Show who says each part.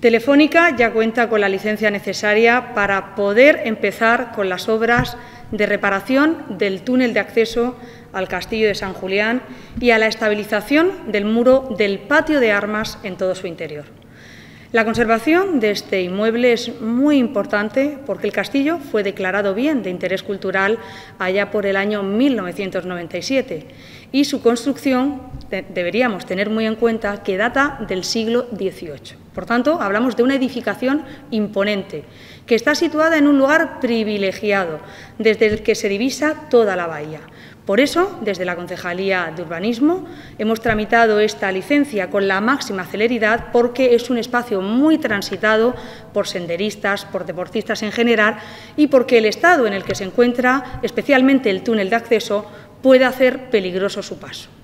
Speaker 1: Telefónica ya cuenta con la licencia necesaria para poder empezar con las obras de reparación del túnel de acceso al Castillo de San Julián y a la estabilización del muro del patio de armas en todo su interior. La conservación de este inmueble es muy importante porque el castillo fue declarado bien de interés cultural allá por el año 1997 y su construcción deberíamos tener muy en cuenta que data del siglo XVIII. Por tanto, hablamos de una edificación imponente que está situada en un lugar privilegiado desde el que se divisa toda la bahía. Por eso, desde la Concejalía de Urbanismo, hemos tramitado esta licencia con la máxima celeridad porque es un espacio muy transitado por senderistas, por deportistas en general y porque el estado en el que se encuentra, especialmente el túnel de acceso, puede hacer peligroso su paso.